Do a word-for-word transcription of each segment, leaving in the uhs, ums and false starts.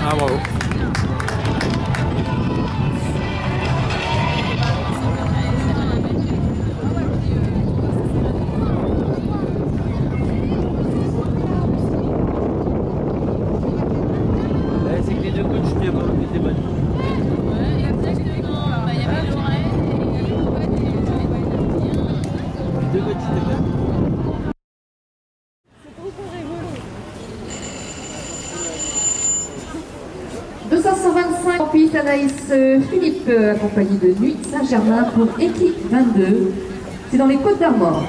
Ah, bravo. C'est que les deux coachs étaient bonnes. deux cent vingt-cinq en piste, Anaïs Philippe, accompagné de Nuit Saint-Germain pour équipe vingt-deux. C'est dans les Côtes d'Armor.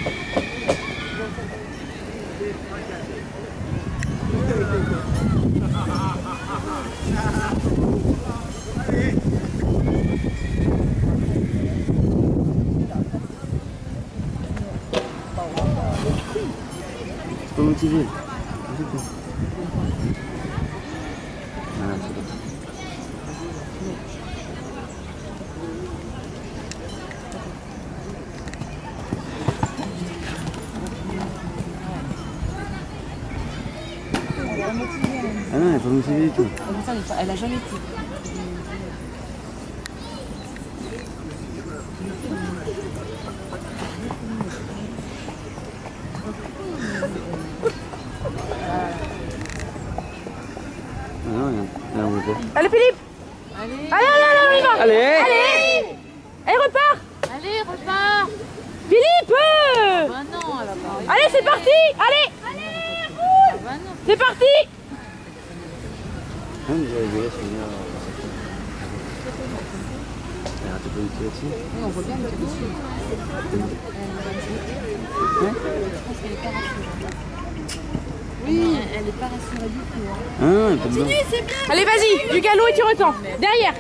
C'est pas motivé. Voilà, c'est bon. Ah non, elle n'est pas motivée du tout. Elle a jamais été. Ah non, regarde. Là, on veut pas. Allez Philippe. Allez. Allez, allez, allez, on y va. Allez. Allez. Elle repart. Allez, repars. Philippe. euh. Bah non, elle a pas. Allez, c'est parti. Allez. Allez, roule. Bah non. C'est parti. Ah, mais j'avais vu là, c'est bien. Elle a raté pas du tout là-dessus. Oui, on voit bien qu'elle est dessus. Ouais. Je pense qu'elle est pas rassurée. Oui, elle est pas rassurée du tout. Hein. Ah non, elle est pas dedans. Allez, vas-y. Du galop et tu retends. Derrière.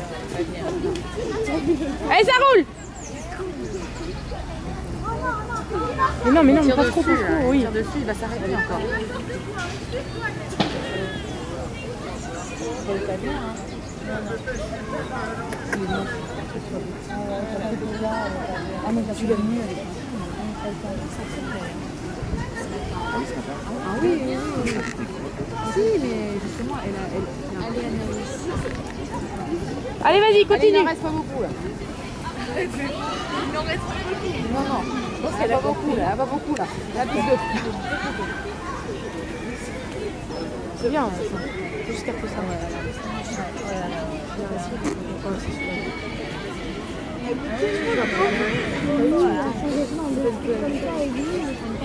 Allez, ça roule. Mais non, mais non, mais pas trop, pas trop. Oui. Tire dessus, il va s'arrêter encore. Elle est pas bien, hein. Ah, mais tu l'as mis avec Ah oui, oui, oui. Si, mais justement, elle a... Elle... Allez, Anaïs. Allez, vas-y, continue. Allez, il n'en reste pas beaucoup, là. Il n'en reste pas beaucoup. Non, non. Je pense qu'elle a pas beaucoup, là. Elle a pas beaucoup, là. Elle a plus de... C'est bien, ça. Jusqu'à peu ça. Voilà.